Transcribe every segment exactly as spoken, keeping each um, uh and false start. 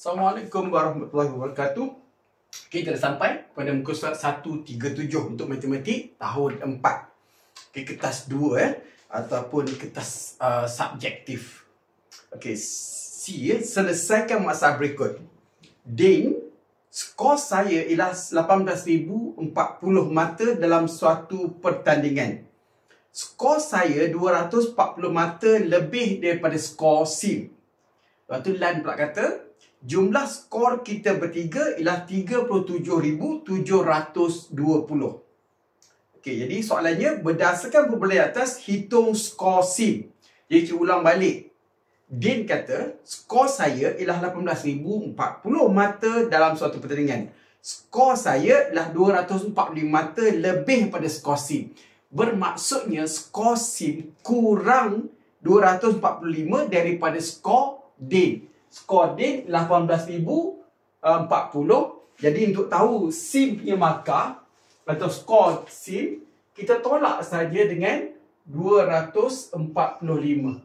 Assalamualaikum warahmatullahi wabarakatuh. Kita dah sampai pada muka surat seratus tiga puluh tujuh untuk matematik tahun empat. Okay, kertas dua eh ataupun kertas uh, subjektif. Okey, C selesaikan masalah berikut. Din, skor saya ialah lapan belas ribu empat puluh mata dalam suatu pertandingan. Skor saya dua ratus empat puluh mata lebih daripada skor SIM. Lepas tu Lan pula kata, jumlah skor kita bertiga ialah tiga puluh tujuh ribu tujuh ratus dua puluh. Okey, jadi soalannya berdasarkan perbandingan atas hitung skor SIM. Jadi kita ulang balik. Din kata, skor saya ialah lapan belas ribu empat puluh mata dalam suatu pertandingan. Skor saya ialah dua ratus empat puluh lima mata lebih daripada skor SIM. Bermaksudnya skor SIM kurang dua ratus empat puluh lima daripada skor Din. Skor Din lapan belas ribu empat puluh. Jadi untuk tahu SIM punya markah atau skor SIM, kita tolak saja dengan dua ratus empat puluh lima.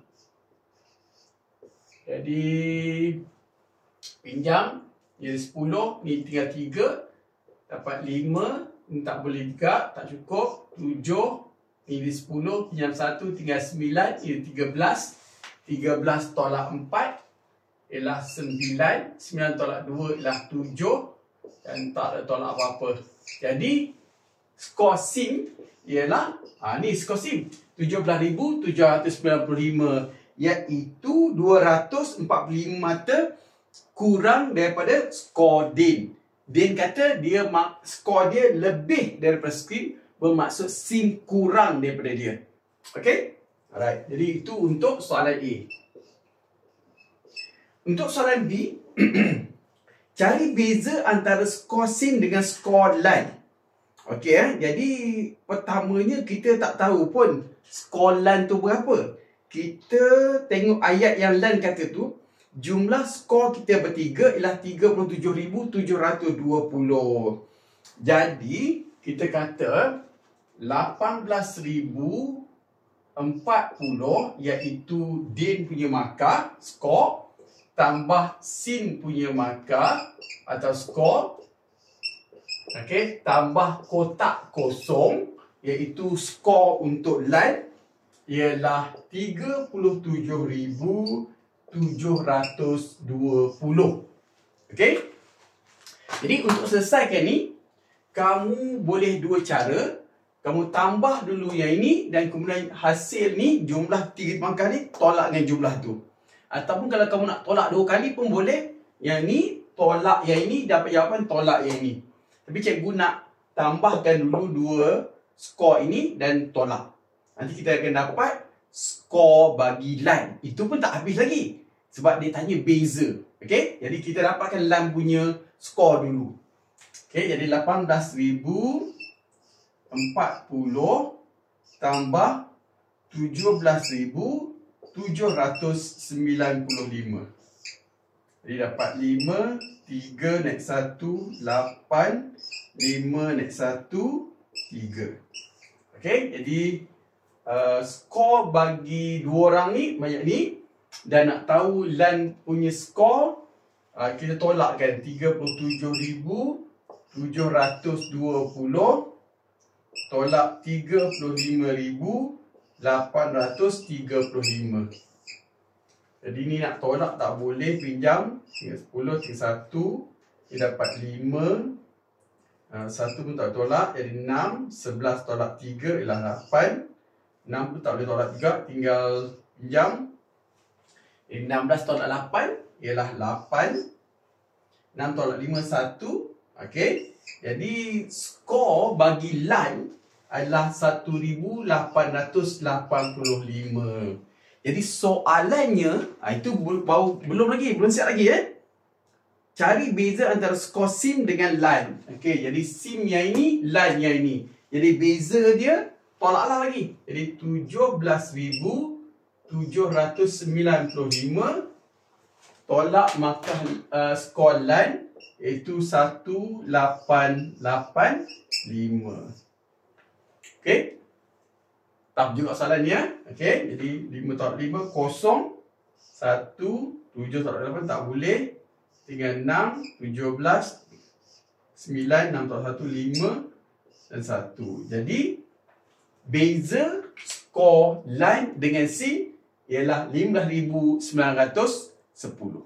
Jadi pinjam jadi sepuluh, ni tinggal tiga, dapat lima, ni tak boleh juga, tak cukup, tujuh, ni sepuluh, pinjam satu, tinggal sembilan, ni tiga belas, tiga belas tolak empat ialah sembilan, sembilan tolak dua ialah tujuh, dan tak ada tolak apa-apa. Jadi skor SIM ialah, ha, ni skor SIM tujuh belas ribu tujuh ratus sembilan puluh lima, iaitu dua ratus empat puluh lima mata kurang daripada skor Din. Din kata dia skor dia lebih daripada SIM, bermaksud SIM kurang daripada dia. Okey? Alright. Jadi itu untuk soalan A. Untuk soalan B, cari beza antara skor SIM dengan skor Lan. Okey, eh? Jadi pertamanya kita tak tahu pun skor Lan tu berapa. Kita tengok ayat yang Lan kata tu, jumlah skor kita bertiga ialah tiga puluh tujuh ribu tujuh ratus dua puluh. Jadi kita kata lapan belas ribu empat puluh iaitu Din punya markah skor tambah SIM punya markah atau skor, okey, tambah kotak kosong iaitu skor untuk Lan ialah tiga puluh tujuh ribu tujuh ratus dua puluh. Okey? Jadi untuk selesaikan ni, kamu boleh dua cara. Kamu tambah dulu yang ini dan kemudian hasil ni, jumlah tiga markah ni tolak dengan jumlah tu. Ataupun kalau kamu nak tolak dua kali pun boleh. Yang ni tolak yang ini, dapat jawapan tolak yang ini. Tapi cikgu nak tambahkan dulu dua skor ini dan tolak. Nanti kita akan dapat skor bagi Lan. Itu pun tak habis lagi. Sebab dia tanya beza. Okey? Jadi kita dapatkan Lan punya skor dulu. Okey, jadi lapan belas ribu empat puluh tambah tujuh belas ribu tujuh ratus sembilan puluh lima. Jadi dapat lima, tiga naik satu, lapan, lima naik satu, tiga. Okey, jadi Uh, skor bagi dua orang ni banyak ni. Dan nak tahu Lan punya skor, uh, kita tolakkan tiga puluh tujuh ribu tujuh ratus dua puluh tolak tiga puluh lima ribu lapan ratus tiga puluh lima. Jadi ni nak tolak tak boleh, pinjam tinggal sepuluh, tinggal satu, dia dapat lima, uh, satu pun tak tolak, jadi enam, sebelas tolak tiga ialah lapan, enam pun tak boleh tolak juga, tinggal pinjam. enam belas tolak lapan ialah lapan. enam tolak lima, satu. Okey. Jadi skor bagi Lan adalah satu ribu lapan ratus lapan puluh lima. Jadi soalannya, itu baru, belum lagi, belum siap lagi eh. Cari beza antara skor SIM dengan Lan. Okey, jadi SIM yang ini, Lan yang ini. Jadi beza dia tolaklah lagi. Jadi tujuh belas ribu tujuh ratus sembilan puluh lima tolak markah uh, skor Lan iaitu seratus lapan puluh lapan lima. Okey. Tak juga soalan ni ya. Okey, jadi lima tolak lima kosong, satu, tujuh tolak lapan tak boleh, Tinggal enam, tujuh belas, sembilan, enam, satu, lima dan satu. Jadi, beza skor line dengan sin ialah lima belas ribu sembilan ratus sepuluh.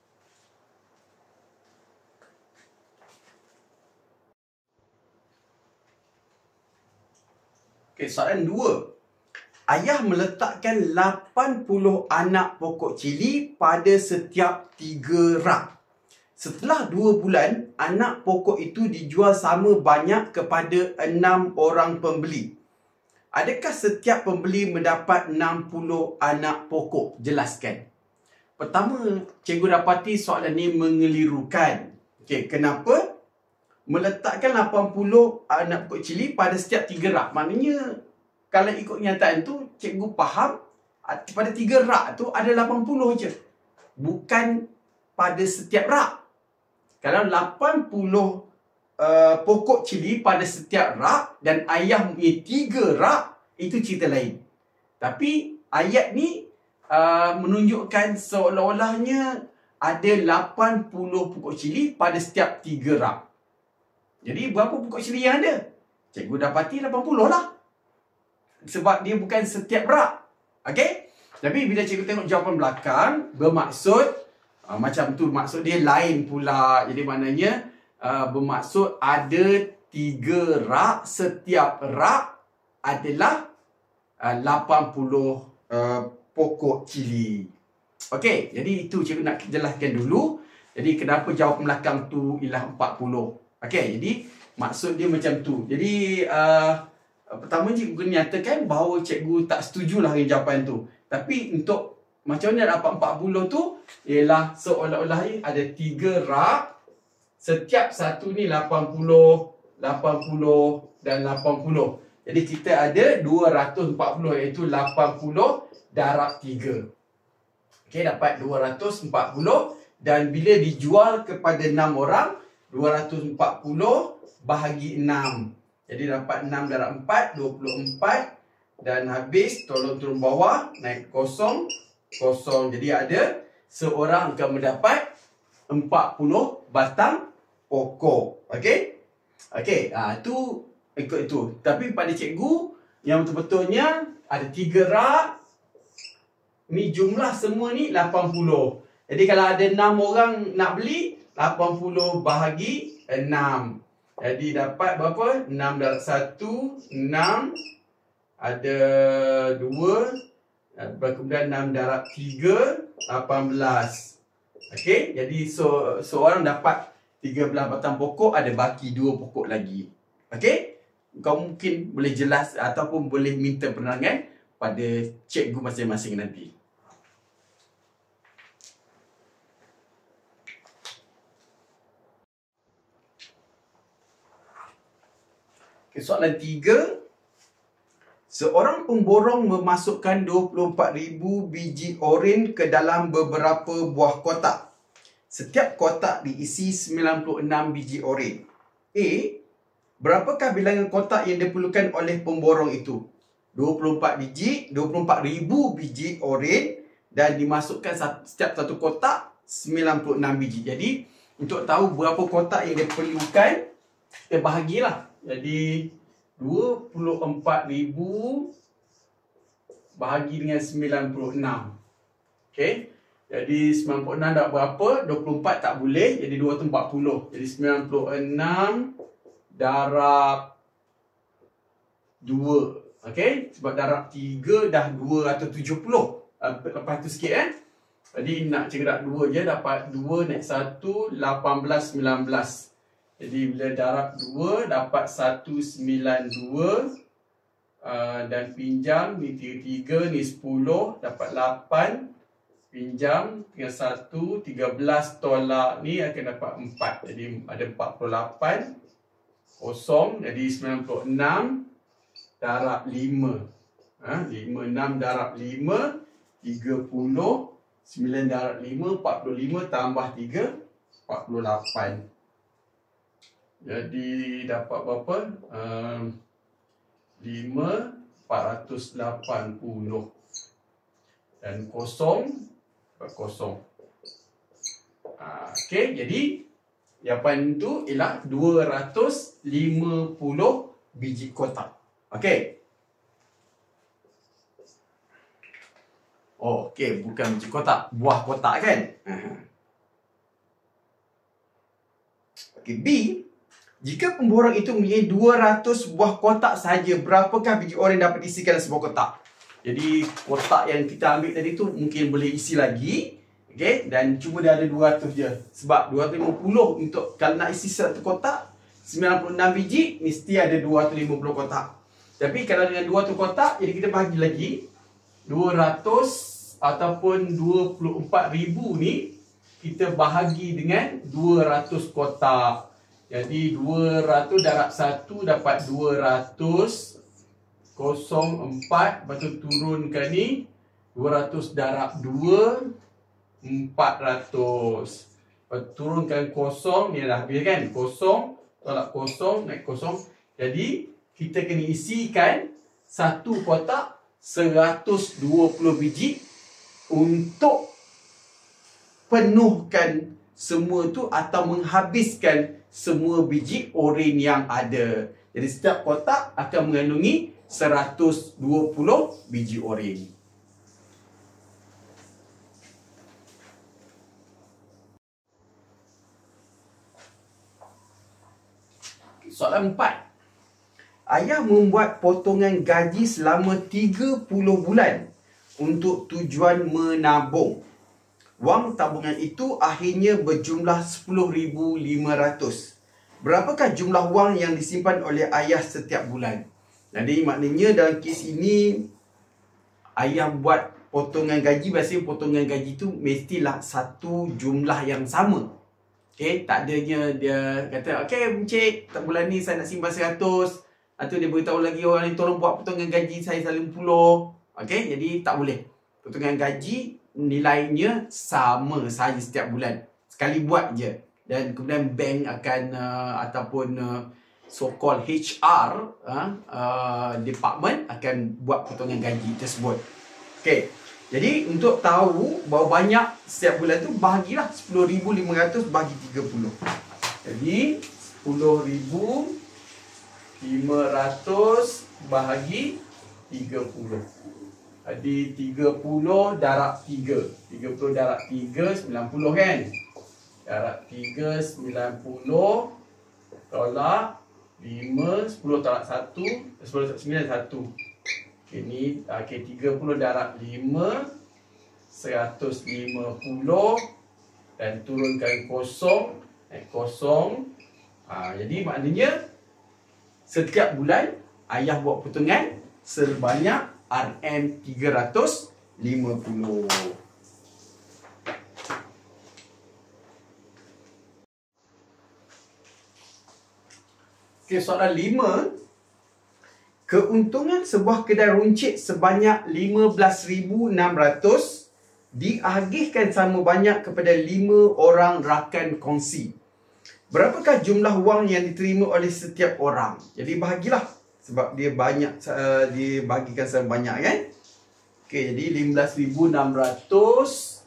Okey, soalan dua. Ayah meletakkan lapan puluh anak pokok cili pada setiap tiga rak. Setelah dua bulan, anak pokok itu dijual sama banyak kepada enam orang pembeli. Adakah setiap pembeli mendapat enam puluh anak pokok? Jelaskan. Pertama, cikgu dapati soalan ini mengelirukan. Okey, kenapa? Meletakkan lapan puluh anak pokok cili pada setiap tiga rak. Maknanya, kalau ikut kenyataan tu, cikgu faham pada tiga rak tu ada lapan puluh je. Bukan pada setiap rak. Kalau lapan puluh uh, pokok cili pada setiap rak dan ayah punya tiga rak, itu cerita lain. Tapi ayat ni uh, menunjukkan seolah-olahnya ada lapan puluh pokok cili pada setiap tiga rak. Jadi berapa pokok cili yang ada? Cikgu dapati lapan puluh lah. Sebab dia bukan setiap rak. Okey? Tapi bila cikgu tengok jawapan belakang, bermaksud Uh, macam tu, maksud dia lain pula. Jadi maknanya uh, bermaksud ada tiga rak. Setiap rak adalah uh, lapan puluh uh, pokok cili. Okey, jadi itu cikgu nak jelaskan dulu. Jadi kenapa jawapan belakang tu ialah empat puluh. Okey, jadi maksud dia macam tu. Jadi uh, pertama cikgu nyatakan bahawa cikgu tak setujulah dengan jawapan tu. Tapi untuk macam mana dapat empat puluh tu? Ialah seolah-olah ada tiga rak. Setiap satu ni lapan puluh, lapan puluh dan lapan puluh. Jadi kita ada dua ratus empat puluh, iaitu lapan puluh darab tiga. Okey, dapat dua ratus empat puluh. Dan bila dijual kepada enam orang, dua ratus empat puluh bahagi enam. Jadi dapat enam darab empat, dua puluh empat. Dan habis, tolong turun bawah, naik kosong. Kosong. Jadi ada seorang akan mendapat empat puluh batang pokok. Okey? Okey, ah tu ikut itu. Tapi pada cikgu yang betul-betulnya ada tiga rak. Ni jumlah semua ni lapan puluh. Jadi kalau ada enam orang nak beli, lapan puluh bahagi enam. Jadi dapat berapa? enam darab satu, enam. Ada dua. Kemudian enam darab tiga, lapan belas. Okey, jadi so, seorang dapat tiga belas batang pokok, ada baki dua pokok lagi. Okey, kau mungkin boleh jelas ataupun boleh minta penerangan pada cikgu masing-masing nanti. Okay, soalan tiga. Seorang pemborong memasukkan dua puluh empat ribu biji oren ke dalam beberapa buah kotak. Setiap kotak diisi sembilan puluh enam biji oren. A. Berapakah bilangan kotak yang diperlukan oleh pemborong itu? dua puluh empat biji, dua puluh empat ribu biji oren dan dimasukkan setiap satu kotak sembilan puluh enam biji. Jadi, untuk tahu berapa kotak yang diperlukan, kita bahagilah. Jadi, dua puluh empat ribu bahagi dengan sembilan puluh enam. Okey. Jadi sembilan puluh enam dah berapa? dua puluh empat tak boleh. Jadi dua ratus empat puluh. Jadi sembilan puluh enam darab dua. Okey. Sebab darab tiga dah dua ratus tujuh puluh. Lepas tu sikit eh. Jadi nak cerak dua je. Dapat dua naik satu. lapan belas, sembilan belas. Jadi bila darab dua dapat seratus sembilan puluh dua uh, dan pinjam ni tiga puluh tiga, ni sepuluh, dapat lapan, pinjam tinggal satu, tiga belas tolak ni akan dapat empat. Jadi ada empat puluh lapan, kosong, jadi sembilan puluh enam darab lima. Ha, lima puluh enam darab lima, tiga puluh, sembilan darab lima, empat puluh lima tambah tiga, empat puluh lapan. Jadi dapat berapa? Um, lima, empat ratus lapan puluh. Dan kosong, kosong. Ha, Okey, jadi jawapan tu ialah dua ratus lima puluh biji kotak. Okey. Oh, okey, bukan biji kotak, buah kotak kan? Okey, B. Jika pemborong itu mempunyai dua ratus buah kotak sahaja, berapakah biji oren dapat diisikan dalam sebuah kotak? Jadi, kotak yang kita ambil tadi tu mungkin boleh isi lagi. Okey, dan cuma dia ada dua ratus je. Sebab dua ratus lima puluh untuk kalau nak isi seratus kotak, sembilan puluh enam biji, mesti ada dua ratus lima puluh kotak. Tapi kalau dengan dua ratus kotak, jadi kita bagi lagi dua ratus ataupun dua puluh empat ribu ni kita bahagi dengan dua ratus kotak. Jadi dua ratus darab satu dapat dua ratus kosong empat, lepas tu turunkan ni dua ratus darab dua, empat ratus. Lepas turunkan kosong, ni dah habis kan? Kosong, tolak kosong, naik kosong. Jadi kita kena isikan satu kotak seratus dua puluh biji untuk penuhkan semua tu atau menghabiskan semua biji oren yang ada. Jadi setiap kotak akan mengandungi seratus dua puluh biji oren. Soalan empat. Ayah membuat potongan gaji selama tiga puluh bulan untuk tujuan menabung. Wang tabungan itu akhirnya berjumlah sepuluh ribu lima ratus. Berapakah jumlah wang yang disimpan oleh ayah setiap bulan? Jadi maknanya dalam kes ini, ayah buat potongan gaji, biasanya potongan gaji tu mestilah satu jumlah yang sama. Okay, tak adanya dia kata, okay Encik, bulan ni saya nak simpan seratus. Atau dia beritahu lagi orang ni, tolong buat potongan gaji saya lima puluh. Okay, jadi tak boleh. Potongan gaji nilainya sama sahaja setiap bulan. Sekali buat je. Dan kemudian bank akan uh, ataupun uh, so-called H R uh, uh, department akan buat potongan gaji tersebut. Okay, jadi untuk tahu berapa banyak setiap bulan tu, bahagilah sepuluh ribu lima ratus bagi tiga puluh. Jadi sepuluh ribu lima ratus bahagi tiga puluh. Jadi tiga puluh darab tiga. tiga puluh darab tiga, sembilan puluh kan? Darab tiga, sembilan puluh. Tolak lima, sepuluh tolak satu, sepuluh tolak sembilan, satu. Okay, ni okay, tiga puluh darab lima, seratus lima puluh. Dan turunkan kosong. Eh, kosong. Ha, jadi maknanya setiap bulan ayah buat potongan sebanyak R M tiga ratus lima puluh. Okey, soalan lima. Keuntungan sebuah kedai runcit sebanyak lima belas ribu enam ratus diagihkan sama banyak kepada lima orang rakan kongsi. Berapakah jumlah wang yang diterima oleh setiap orang? Jadi bahagilah. Sebab dia banyak, uh, dia bagikan sama banyak kan? Okey, jadi lima belas ribu enam ratus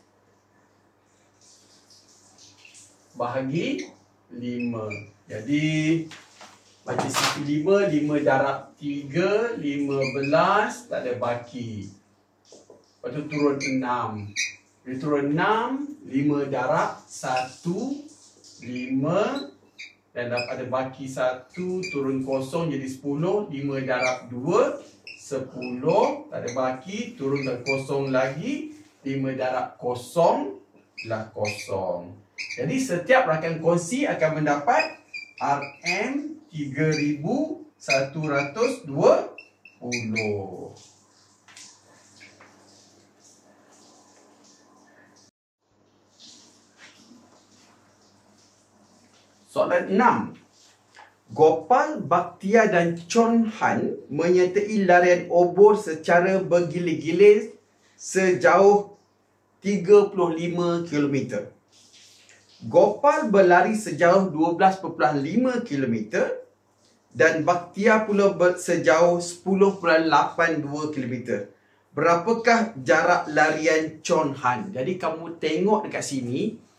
bahagi lima. Jadi baca sisi lima, lima darab tiga, lima belas, tak ada baki. Lepas tu turun enam. Dia turun enam, lima darab satu, lima. Dan ada baki satu, turun kosong jadi sepuluh. lima darab dua, sepuluh. Tak ada baki, turunkan kosong lagi. lima darab kosong lah kosong. Jadi setiap rakan kongsi akan mendapat R M tiga ribu satu ratus dua puluh. Soalan enam. Gopal, Bhaktia dan Chon Han menyertai larian obor secara bergilir-gilir sejauh tiga puluh lima kilometer. Gopal berlari sejauh dua belas perpuluhan lima kilometer dan Bhaktia pula sejauh sepuluh perpuluhan lapan dua kilometer. Berapakah jarak larian Chon Han? Jadi kamu tengok dekat sini,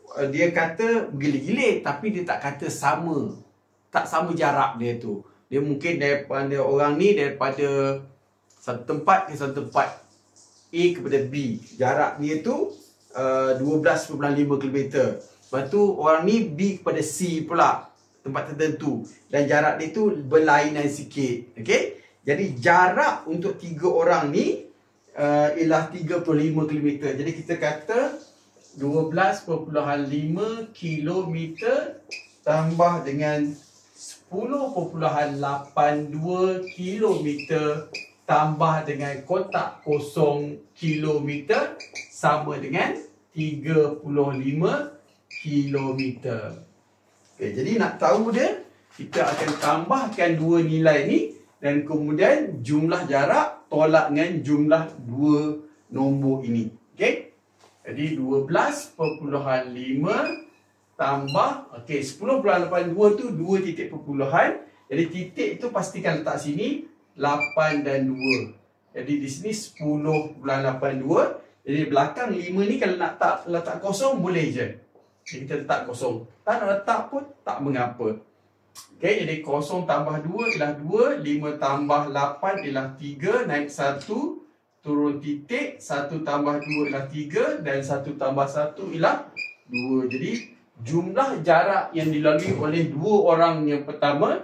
uh, dia kata bergilir-gilir tapi dia tak kata sama. Tak sama jarak dia tu. Dia mungkin daripada orang ni daripada satu tempat ke satu tempat A kepada B. Jarak dia tu uh, dua belas perpuluhan lima kilometer. Lepas tu orang ni B kepada C pula, tempat tertentu. Dan jarak dia tu berlainan sikit. Okey? Jadi jarak untuk tiga orang ni uh, ialah tiga puluh lima kilometer. Jadi kita kata dua belas perpuluhan lima kilometer tambah dengan sepuluh perpuluhan lapan dua kilometer tambah dengan kotak kosong kilometer sama dengan tiga puluh lima kilometer. Okay, jadi nak tahu dia, kita akan tambahkan dua nilai ni dan kemudian jumlah jarak tolak dengan jumlah dua nombor ini. Okey. Jadi dua belas perpuluhan lima tambah, okey, sepuluh perpuluhan lapan dua tu dua titik perpuluhan. Jadi titik tu pastikan letak sini lapan dan dua. Jadi di sini sepuluh perpuluhan lapan dua. Jadi belakang lima ni kalau nak letak, letak kosong boleh je. Jadi kita letak kosong. Tak nak letak pun tak mengapa. Okey, jadi kosong tambah dua ialah dua, lima tambah lapan ialah tiga, naik satu, turun titik, satu tambah dua ialah tiga dan satu tambah satu ialah dua. Jadi jumlah jarak yang dilalui oleh dua orang yang pertama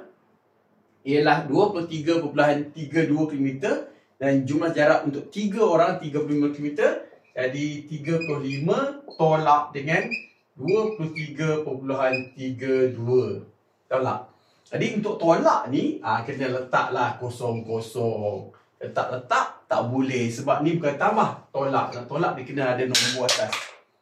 ialah dua puluh tiga perpuluhan tiga dua kilometer dan jumlah jarak untuk tiga orang tiga puluh lima kilometer. Jadi tiga puluh lima tolak dengan dua puluh tiga perpuluhan tiga dua. Tolak. Jadi untuk tolak ni, ah, kena letaklah kosong-kosong. Letak-letak tak boleh sebab ni bukan tambah, tolak. Nak tolak dia kena ada nombor atas.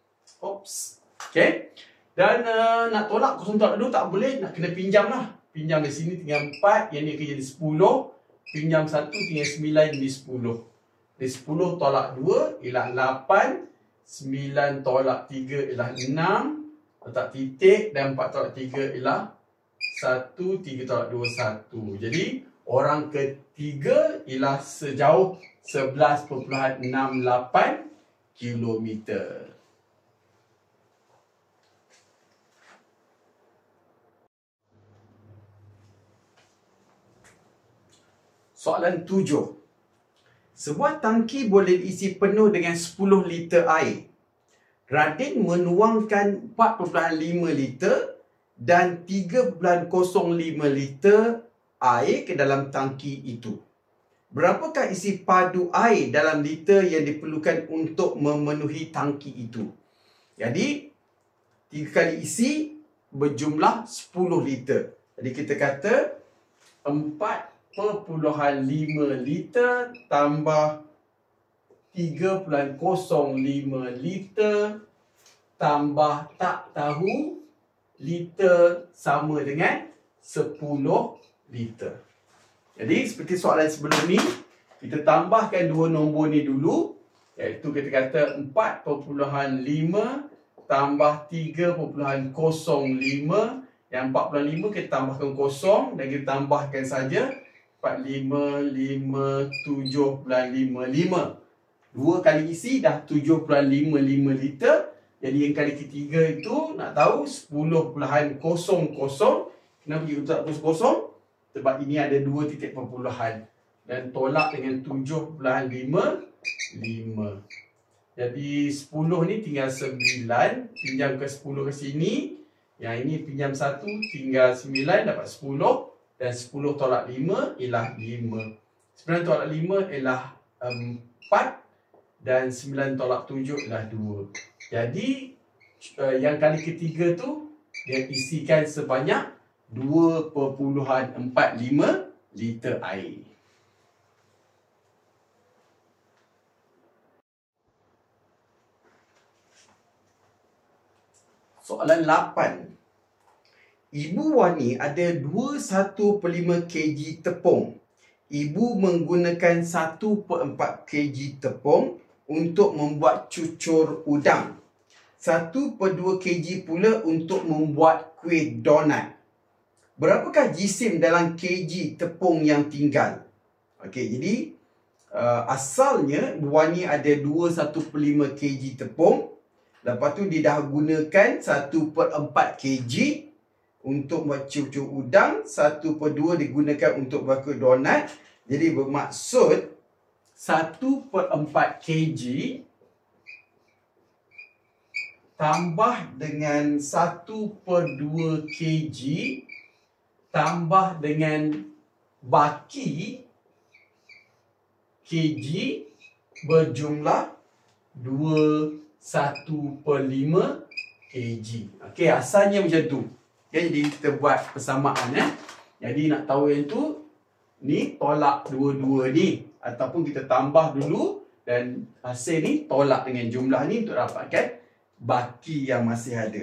Oops. Okay. Dan uh, nak tolak kosong tolak dua tak boleh, nak kena pinjam lah. Pinjam di sini tinggal empat, yang ni akan jadi sepuluh. Pinjam satu tinggal sembilan jadi sepuluh. Dari sepuluh tolak dua ialah lapan. sembilan tolak tiga ialah enam. Letak titik dan empat tolak tiga ialah satu. tiga tolak dua, satu. Jadi orang ketiga ialah sejauh sebelas perpuluhan enam lapan kilometer. Soalan tujuh. Sebuah tangki boleh diisi penuh dengan sepuluh liter air. Radin menuangkan empat perpuluhan lima liter dan tiga perpuluhan kosong lima liter air ke dalam tangki itu. Berapakah isi padu air dalam liter yang diperlukan untuk memenuhi tangki itu? Jadi, tiga kali isi berjumlah sepuluh liter. Jadi kita kata empat perpuluhan lima liter tambah tiga perpuluhan kosong lima liter tambah tak tahu liter sama dengan sepuluh liter. Jadi seperti soalan sebelum ni, kita tambahkan dua nombor ni dulu, iaitu kita kata empat perpuluhan lima tambah tiga perpuluhan kosong lima. Yang empat perpuluhan lima kita tambahkan kosong dan kita tambahkan saja empat puluh lima, lima, tujuh perpuluhan lima lima. Dua kali isi dah tujuh perpuluhan lima lima liter. Jadi yang kali ketiga itu nak tahu sepuluh perpuluhan kosong kosong. Kenapa kita letak kosong kosong? Sebab ini ada dua titik perpuluhan. Dan tolak dengan tujuh perpuluhan lima lima. Jadi sepuluh ni tinggal sembilan. Pinjam ke sepuluh ke sini. Yang ini pinjam satu, tinggal sembilan, dapat sepuluh. Dan sepuluh tolak lima ialah lima. sembilan tolak lima ialah empat. Dan sembilan tolak tujuh ialah dua. Jadi, uh, yang kali ketiga tu, dia isikan sebanyak dua perpuluhan empat lima liter air. Soalan lapan. Ibu Wani ada dua puluh satu perpuluhan lima kilogram tepung. Ibu menggunakan satu perpuluhan empat kilogram tepung untuk membuat cucur udang. satu perpuluhan dua kilogram pula untuk membuat kuih donat. Berapakah jisim dalam kilogram tepung yang tinggal? Okey, jadi uh, asalnya Wani ada dua puluh satu perpuluhan lima kilogram tepung. Lepas tu dia dah gunakan satu per empat kilogram untuk buat cuk-cuk udang. satu per dua digunakan untuk buat donat. Jadi bermaksud satu per empat kilogram tambah dengan satu per dua kilogram tambah dengan baki kilogram berjumlah dua puluh satu per lima kilogram. Okey, asalnya macam tu. Okay, jadi kita buat persamaan eh. Jadi nak tahu yang tu, ni tolak dua-dua ni. Ataupun kita tambah dulu dan hasil ni tolak dengan jumlah ni untuk dapatkan baki yang masih ada.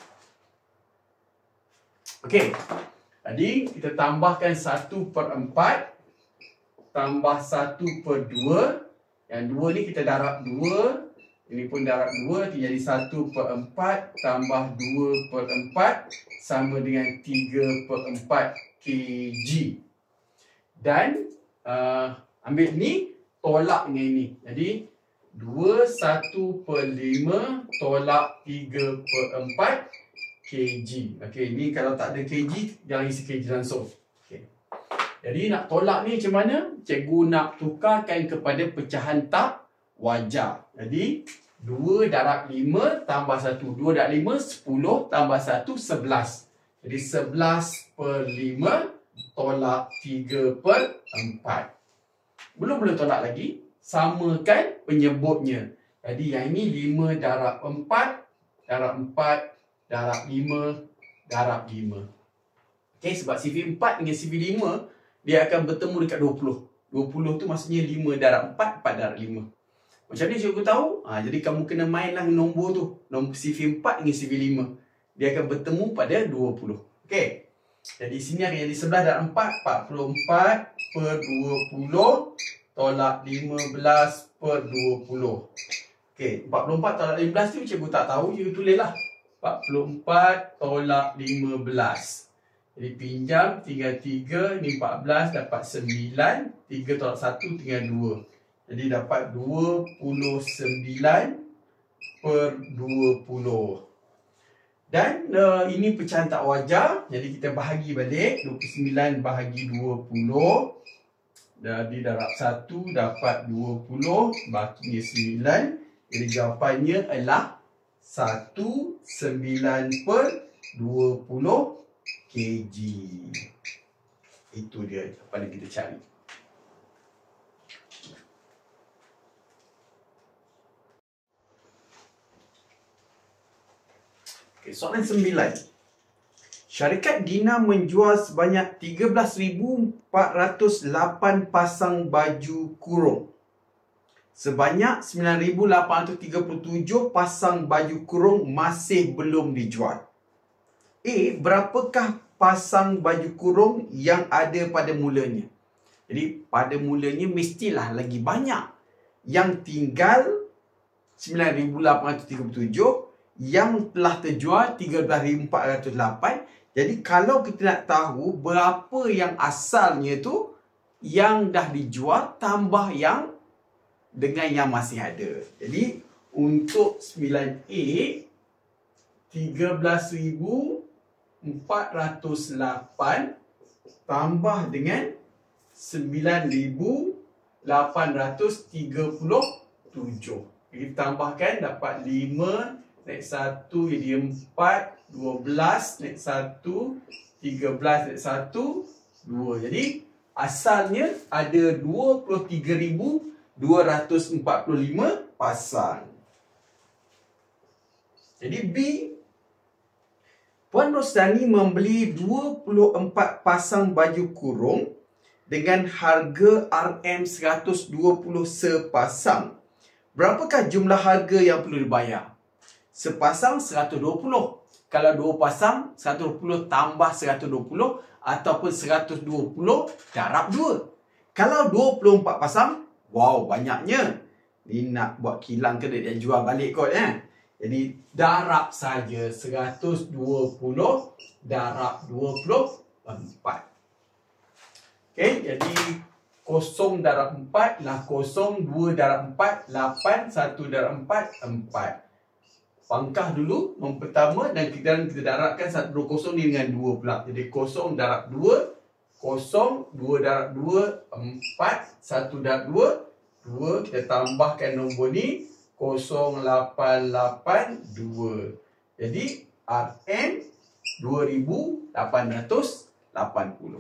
Okey. Jadi kita tambahkan satu per empat tambah satu per dua. Yang dua ni kita darab dua. Ini pun darab dua. Jadi satu per empat tambah dua per empat sama dengan tiga per empat kilogram. Dan uh, ambil ni tolak dengan ini. Jadi dua puluh satu per lima tolak tiga per empat kilogram. Okey, ni kalau tak ada kilogram, jangan isi kilogram langsung. Okey. Jadi nak tolak ni macam mana? Cikgu nak tukarkan kepada pecahan tak wajar. Jadi dua darab lima tambah satu. dua darab lima, sepuluh tambah satu, sebelas. Jadi sebelas per lima tolak tiga per empat. Belum-belum tolak lagi. Samakan penyebutnya. Jadi yang ini lima darab empat, darab empat, darab lima, darab lima. Okey, sebab C V empat dengan C V lima, dia akan bertemu dekat dua puluh. dua puluh tu maksudnya lima darab empat, empat darab lima. Macam ni cikgu tahu? Ha, jadi kamu kena mainlah nombor tu. Nombor C V empat dengan C V lima. Dia akan bertemu pada dua puluh. Okey. Jadi sini akan jadi sebelas darab empat, empat puluh empat per dua puluh. Tolak lima belas per dua puluh. Okey, empat puluh empat tolak lima belas tu cikgu tak tahu, cikgu tulislah. empat puluh empat tolak lima belas. Jadi pinjam tinggal tiga, ni empat belas dapat sembilan, tiga tolak satu tinggal dua. Jadi dapat dua puluh sembilan per dua puluh. Dan uh, ini pecahan tak wajar, jadi kita bahagi balik. dua puluh sembilan bahagi dua puluh. Jadi darab satu dapat dua puluh, bakinya sembilan. Jadi jawapannya adalah satu sembilan per dua puluh kilogram. Itu dia jawapan yang kita cari. Okay, soalan sembilan. Syarikat Dina menjual sebanyak tiga belas ribu empat ratus lapan pasang baju kurung. Sebanyak sembilan ribu lapan ratus tiga puluh tujuh pasang baju kurung masih belum dijual. A. Berapakah pasang baju kurung yang ada pada mulanya? Jadi pada mulanya mestilah lagi banyak. Yang tinggal sembilan ribu lapan ratus tiga puluh tujuh. Yang telah terjual tiga belas ribu empat ratus lapan. Jadi kalau kita nak tahu berapa yang asalnya tu yang dah dijual tambah yang dengan yang masih ada. Jadi untuk sembilan A, tiga belas ribu empat ratus lapan tambah dengan sembilan ribu lapan ratus tiga puluh tujuh. Kita tambahkan dapat lima, naik satu jadi empat. dua belas naik satu, tiga belas naik satu, dua. Jadi asalnya ada dua puluh tiga ribu dua ratus empat puluh lima pasang. Jadi B, Puan Rosdani membeli dua puluh empat pasang baju kurung dengan harga R M seratus dua puluh sepasang. Berapakah jumlah harga yang perlu dibayar? Sepasang seratus dua puluh. Kalau dua pasang, seratus dua puluh tambah seratus dua puluh ataupun seratus dua puluh darab dua. Kalau dua puluh empat pasang, wow, banyaknya. Ni nak buat kilang ke dia jual balik kot eh. Jadi darab saja seratus dua puluh darab dua puluh empat. Okey, jadi kosong darab empat lah kosong, dua darab empat, lapan, satu darab empat, empat. pangkah dulu nombor pertama dan kita, kita darabkan satu dua kosong ni dengan dua pula. Jadi kosong darab dua, kosong, dua darab dua, empat, satu darab dua, dua. Kita tambahkan nombor ni, kosong lapan lapan dua. Jadi R M dua ribu lapan ratus lapan puluh.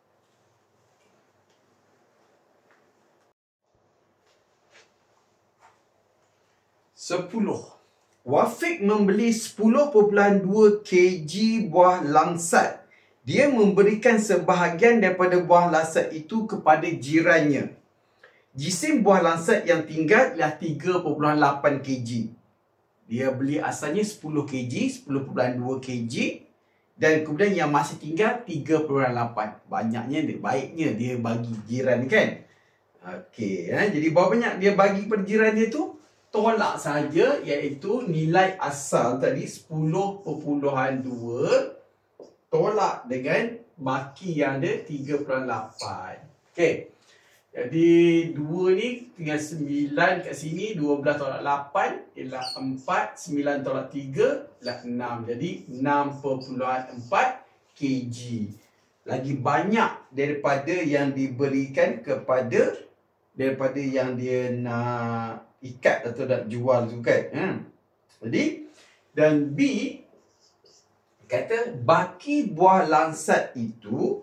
Sepuluh. Wafiq membeli sepuluh perpuluhan dua kilogram buah langsat. Dia memberikan sebahagian daripada buah langsat itu kepada jirannya. Jisim buah langsat yang tinggal ialah tiga perpuluhan lapan kilogram. Dia beli asalnya sepuluh kilogram, sepuluh perpuluhan dua kilogram. Dan kemudian yang masih tinggal tiga perpuluhan lapan. Banyaknya, dia, baiknya dia bagi jiran kan. Okey, eh? Jadi berapa banyak dia bagi kepada jiran dia tu? Tolak saja, iaitu nilai asal tadi sepuluh perpuluhan dua tolak dengan maki yang ada tiga perpuluhan lapan. Okey. Jadi dua ni tinggal sembilan kat sini, dua belas tolak lapan ialah empat, sembilan tolak tiga ialah enam. Jadi enam perpuluhan empat kilogram. Lagi banyak daripada yang diberikan kepada daripada yang dia nak ikat atau nak jual tu kan. Ha. Jadi dan B kata baki buah langsat itu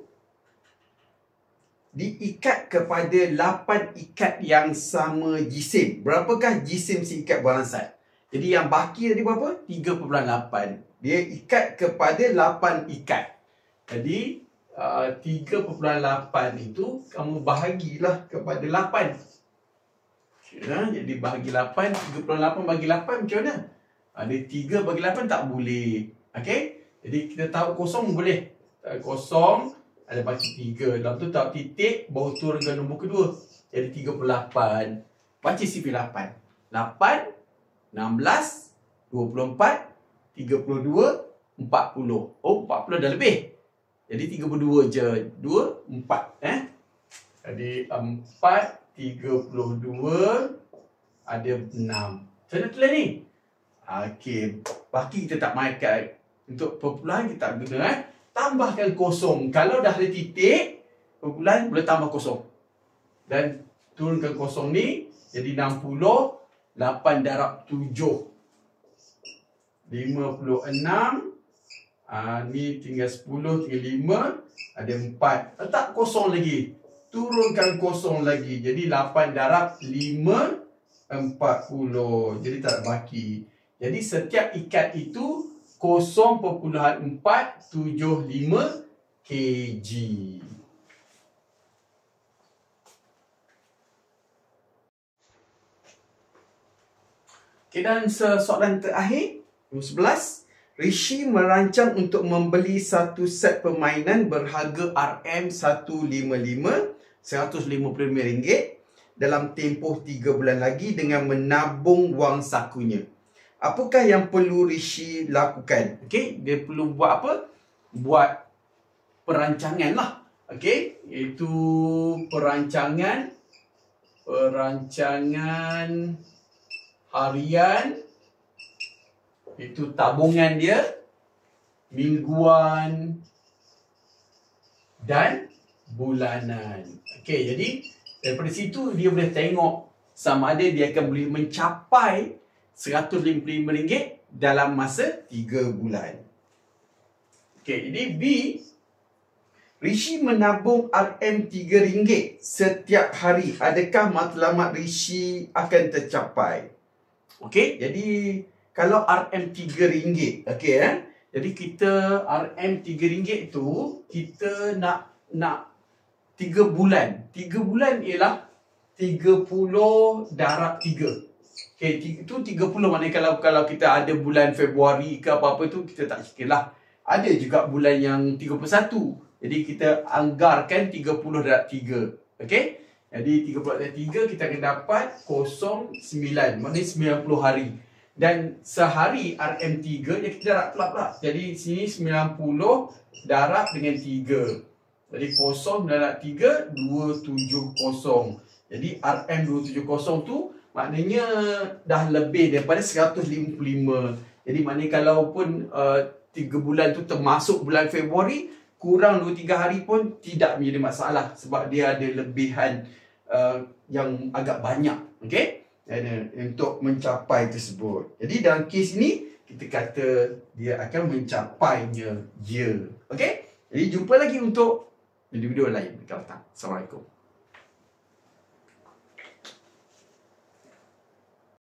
diikat kepada lapan ikat yang sama jisim. Berapakah jisim si ikat buah langsat? Jadi yang baki tadi berapa? tiga perpuluhan lapan. Dia ikat kepada lapan ikat. Jadi uh, tiga perpuluhan lapan itu kamu bahagilah kepada lapan. Ya, jadi bahagi lapan, tiga perpuluhan lapan bagi lapan macam mana? Ada tiga bagi lapan tak boleh. Okey? Jadi kita tahu kosong boleh. Kosong ada baki tiga. Dalam tu tahu titik baru turunkan nombor kedua. Jadi tiga puluh lapan. Baca C P lapan. lapan, enam belas, dua puluh empat, tiga puluh dua, empat puluh. Oh, empat puluh dah lebih. Jadi tiga puluh dua je. dua, empat. Eh? Jadi empat, tiga puluh dua, ada enam. Macam mana tulis ni? Okey, baki kita tak makan. Untuk perpuluhan kita tak guna. Eh? Tambahkan kosong. Kalau dah ada titik, perpuluhan boleh tambah kosong. Dan turunkan kosong ni, jadi enam puluh, lapan darab tujuh. lima puluh enam. Ah, ni tinggal sepuluh, tinggal lima. Ada empat. Letak kosong lagi. Turunkan kosong lagi. Jadi lapan darab lima, empat puluh. Jadi tak baki. Jadi setiap ikat itu kosong perpuluhan empat tujuh lima kilogram. Okay, dan soalan terakhir, nombor sebelas. Rishi merancang untuk membeli satu set permainan berharga R M seratus lima puluh lima, seratus lima puluh lima ringgit dalam tempoh tiga bulan lagi dengan menabung wang sakunya. Apakah yang perlu Rishi lakukan? Okey, dia perlu buat apa? Buat perancangan lah. Okey, iaitu perancangan perancangan harian, itu tabungan dia, mingguan dan bulanan. Okey, jadi daripada situ dia boleh tengok sama ada dia akan boleh mencapai seratus lima puluh lima ringgit dalam masa tiga bulan. Okey, jadi B, Rishi menabung R M tiga ringgit setiap hari. Adakah matlamat Rishi akan tercapai? Okey, jadi kalau R M tiga ringgit, okey eh. Jadi kita R M tiga ringgit tu kita nak nak tiga bulan. tiga bulan ialah tiga puluh darab tiga. Okey, itu tiga puluh, maknanya kalau kalau kita ada bulan Februari ke apa-apa tu kita tak kiralah. Ada juga bulan yang tiga puluh satu. Jadi kita anggarkan tiga puluh darab tiga. Okey? Jadi tiga puluh darab tiga kita akan dapat kosong sembilan. Maknanya sembilan puluh hari. Dan sehari R M tiga yang kita darab pula-pula. Jadi sini sembilan puluh darab dengan tiga. Jadi kosong darab tiga, dua ratus tujuh puluh. Jadi R M dua ratus tujuh puluh tu maknanya dah lebih daripada seratus lima puluh lima. Jadi maknanya kalau pun uh, tiga bulan tu termasuk bulan Februari, kurang dua tiga hari pun tidak menjadi masalah sebab dia ada lebihan uh, yang agak banyak, okey, untuk mencapai tersebut. Jadi dalam kes ni kita kata dia akan mencapainya ya. Okey? Jadi jumpa lagi untuk video-video lain akan datang. Assalamualaikum.